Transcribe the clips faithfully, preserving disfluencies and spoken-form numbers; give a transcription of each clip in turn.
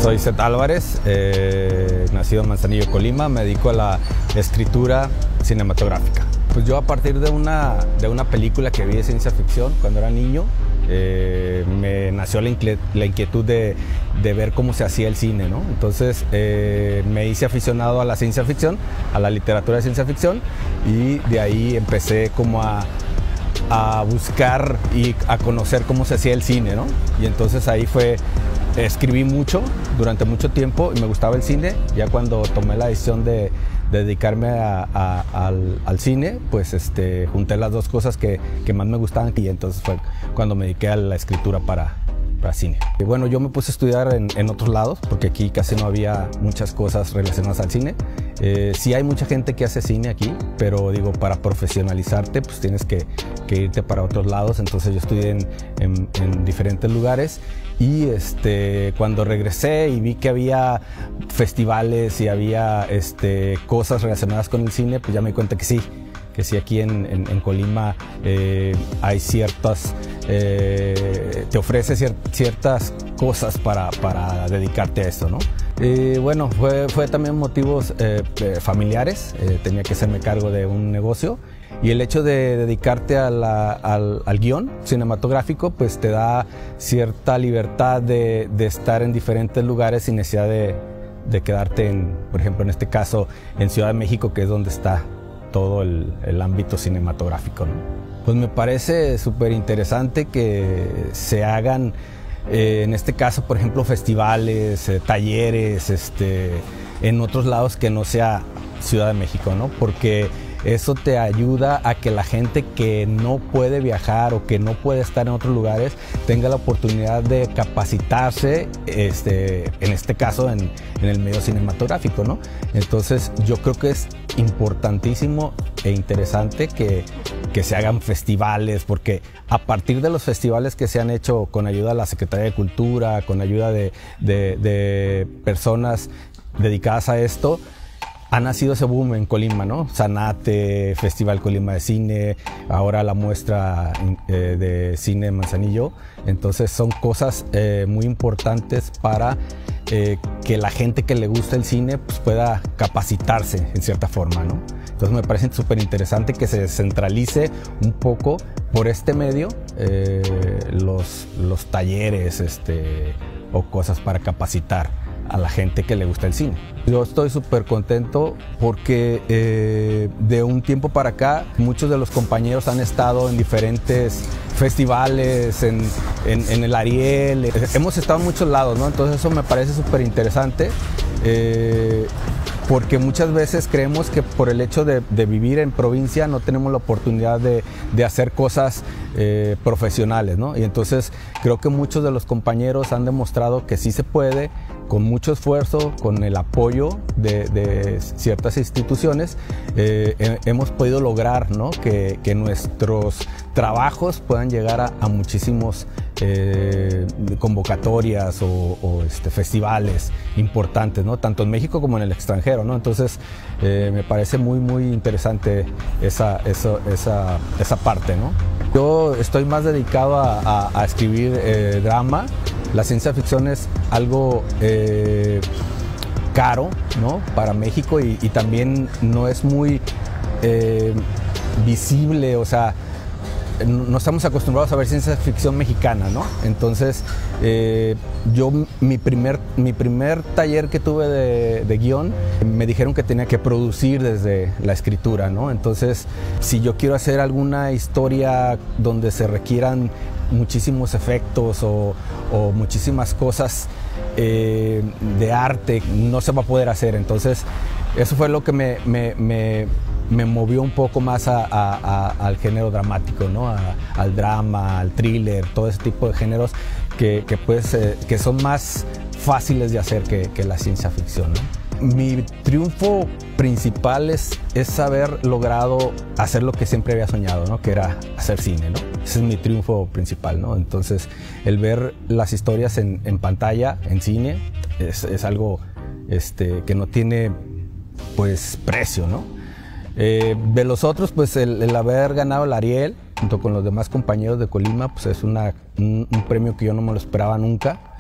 Soy Seth Álvarez, eh, nacido en Manzanillo, Colima. Me dedico a la escritura cinematográfica. Pues yo, a partir de una, de una película que vi de ciencia ficción cuando era niño, eh, me nació la, inquietud, la inquietud de, de ver cómo se hacía el cine, ¿no? Entonces eh, me hice aficionado a la ciencia ficción, a la literatura de ciencia ficción, y de ahí empecé como a, a buscar y a conocer cómo se hacía el cine, ¿no? Y entonces ahí fue, escribí mucho durante mucho tiempo y me gustaba el cine. Ya cuando tomé la decisión de de dedicarme a, a, al, al cine, pues este, junté las dos cosas que, que más me gustaban, y entonces fue cuando me dediqué a la escritura para, para cine. Y bueno, yo me puse a estudiar en, en otros lados, porque aquí casi no había muchas cosas relacionadas al cine. Eh, sí hay mucha gente que hace cine aquí, pero digo, para profesionalizarte pues tienes que, que irte para otros lados. Entonces yo estudié en, en, en diferentes lugares, y este, cuando regresé y vi que había festivales y había este, cosas relacionadas con el cine, pues ya me di cuenta que sí, que sí, aquí en, en, en Colima eh, hay ciertas, eh, te ofrece cier, ciertas cosas para, para dedicarte a esto, ¿no? Eh, bueno, fue, fue también motivos eh, familiares. Eh, tenía que hacerme cargo de un negocio, y el hecho de dedicarte a la, al, al guión cinematográfico pues te da cierta libertad de, de estar en diferentes lugares sin necesidad de, de quedarte en, por ejemplo, en este caso, en Ciudad de México, que es donde está todo el, el ámbito cinematográfico, ¿no? Pues me parece súper interesante que se hagan, eh, en este caso, por ejemplo, festivales, eh, talleres, este, en otros lados que no sea Ciudad de México, ¿no? Porque eso te ayuda a que la gente que no puede viajar o que no puede estar en otros lugares tenga la oportunidad de capacitarse, este, en este caso en, en el medio cinematográfico, ¿no? Entonces yo creo que es importantísimo e interesante que, que se hagan festivales, porque a partir de los festivales que se han hecho con ayuda de la Secretaría de Cultura, con ayuda de, de, de personas dedicadas a esto, ha nacido ese boom en Colima, ¿no? Zanate, Festival Colima de Cine, ahora la muestra eh, de cine en Manzanillo. Entonces son cosas eh, muy importantes para eh, que la gente que le gusta el cine pues, pueda capacitarse en cierta forma, ¿no? Entonces me parece súper interesante que se descentralice un poco por este medio eh, los, los talleres este, o cosas para capacitar a la gente que le gusta el cine. Yo estoy súper contento porque eh, de un tiempo para acá muchos de los compañeros han estado en diferentes festivales, en, en, en el Ariel, hemos estado en muchos lados, ¿no? Entonces eso me parece súper interesante, eh, porque muchas veces creemos que por el hecho de, de vivir en provincia no tenemos la oportunidad de, de hacer cosas eh, profesionales, ¿no? Y entonces creo que muchos de los compañeros han demostrado que sí se puede, con mucho esfuerzo, con el apoyo de, de ciertas instituciones, eh, he, hemos podido lograr, ¿no? que, que nuestros trabajos puedan llegar a, a muchísimos eh, convocatorias o, o este, festivales importantes, ¿no? Tanto en México como en el extranjero, ¿no? Entonces eh, me parece muy muy interesante esa, esa, esa, esa parte, ¿no? Yo estoy más dedicado a, a, a escribir eh, drama. La ciencia ficción es algo eh, caro, ¿no? Para México, y, y también no es muy eh, visible, o sea, no estamos acostumbrados a ver ciencia ficción mexicana, ¿no? Entonces, eh, yo, mi primer, mi primer taller que tuve de, de guión, me dijeron que tenía que producir desde la escritura, ¿no? Entonces, si yo quiero hacer alguna historia donde se requieran muchísimos efectos o, o muchísimas cosas eh, de arte, no se va a poder hacer. Entonces, eso fue lo que me, me, me me movió un poco más a, a, a, al género dramático, ¿no? A, al drama, al thriller, todo ese tipo de géneros que, que, pues, eh, que son más fáciles de hacer que, que la ciencia ficción, ¿no? Mi triunfo principal es, es haber logrado hacer lo que siempre había soñado, ¿no? Que era hacer cine, ¿no? Ese es mi triunfo principal, ¿no? Entonces, el ver las historias en, en pantalla, en cine, es, es algo este, que no tiene, pues, precio, ¿no? Eh, de los otros, pues el, el haber ganado el Ariel junto con los demás compañeros de Colima, pues es una, un, un premio que yo no me lo esperaba nunca.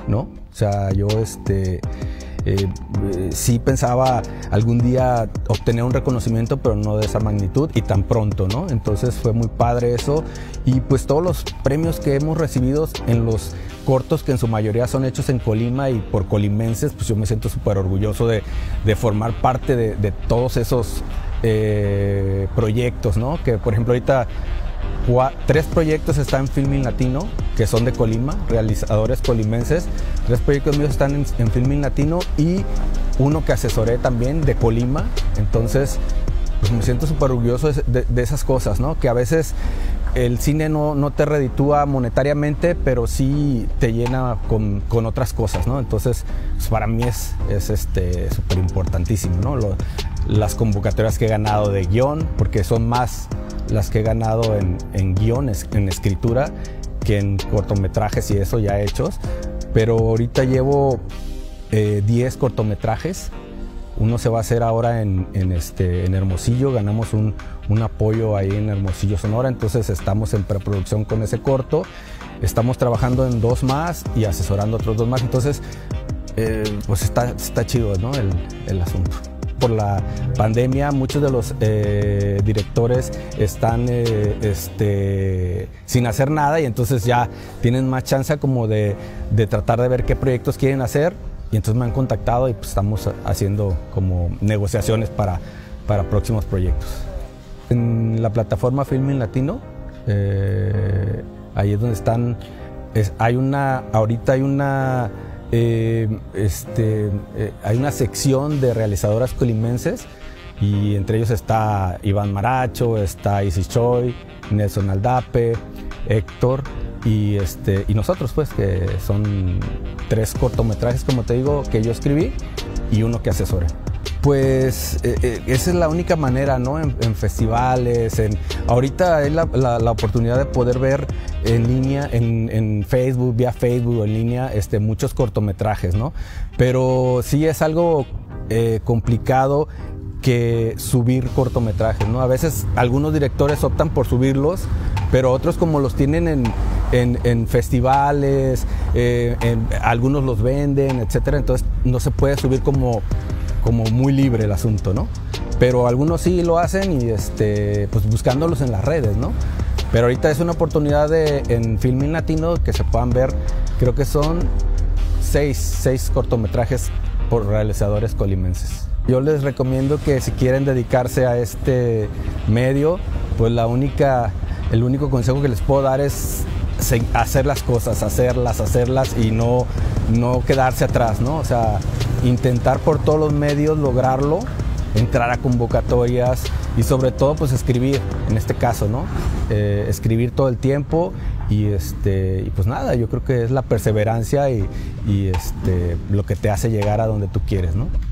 ¿no? O sea, yo este, eh, eh, sí pensaba algún día obtener un reconocimiento, pero no de esa magnitud y tan pronto, ¿no? Entonces fue muy padre eso, y pues todos los premios que hemos recibido en los cortos, que en su mayoría son hechos en Colima y por colimenses, pues yo me siento súper orgulloso de, de formar parte de, de todos esos eh, proyectos, ¿no? Que por ejemplo ahorita tres proyectos están en Filmin Latino, que son de Colima, realizadores colimenses. Tres proyectos míos están en, en Filmin Latino y uno que asesoré también de Colima. Entonces, pues me siento súper orgulloso de, de, de esas cosas, ¿no? Que a veces el cine no, no te reditúa monetariamente, pero sí te llena con, con otras cosas, ¿no? Entonces, pues para mí es, es este, súper importantísimo, ¿no? Lo, las convocatorias que he ganado de guión, porque son más las que he ganado en, en guiones, en escritura, que en cortometrajes y eso ya hechos. Pero ahorita llevo eh, diez cortometrajes. Uno se va a hacer ahora en, en, este, en Hermosillo. Ganamos un, un apoyo ahí en Hermosillo, Sonora. Entonces estamos en preproducción con ese corto. Estamos trabajando en dos más y asesorando otros dos más. Entonces, eh, pues está, está chido, ¿no? el, el asunto. Por la pandemia, muchos de los eh, directores están eh, este, sin hacer nada, y entonces ya tienen más chance como de, de tratar de ver qué proyectos quieren hacer, y entonces me han contactado y pues estamos haciendo como negociaciones para, para próximos proyectos. En la plataforma Filmin Latino, eh, ahí es donde están, es, hay una, ahorita hay una Eh, este, eh, hay una sección de realizadoras colimenses, y entre ellos está Iván Maracho, está Isis Choi, Nelson Aldape, Héctor y, este, y nosotros, pues, que son tres cortometrajes, como te digo, que yo escribí y uno que asesoré. Pues eh, eh, esa es la única manera, ¿no? En, en festivales, en, ahorita es la, la, la oportunidad de poder ver en línea, en, en Facebook, vía Facebook o en línea, este, muchos cortometrajes, ¿no? Pero sí es algo eh, complicado que subir cortometrajes, ¿no? A veces algunos directores optan por subirlos, pero otros, como los tienen en, en, en festivales, eh, en, algunos los venden, etcétera, entonces no se puede subir como como muy libre el asunto, ¿no? Pero algunos sí lo hacen, y este, pues buscándolos en las redes, ¿no? Pero ahorita es una oportunidad de, en Filmin Latino, que se puedan ver, creo que son seis, seis cortometrajes por realizadores colimenses. Yo les recomiendo que si quieren dedicarse a este medio, pues la única, el único consejo que les puedo dar es hacer las cosas, hacerlas, hacerlas y no, no quedarse atrás, ¿no? O sea, intentar por todos los medios lograrlo, entrar a convocatorias y sobre todo pues escribir, en este caso, ¿no? Eh, escribir todo el tiempo y, este, y pues nada, yo creo que es la perseverancia y, y este, lo que te hace llegar a donde tú quieres, ¿no?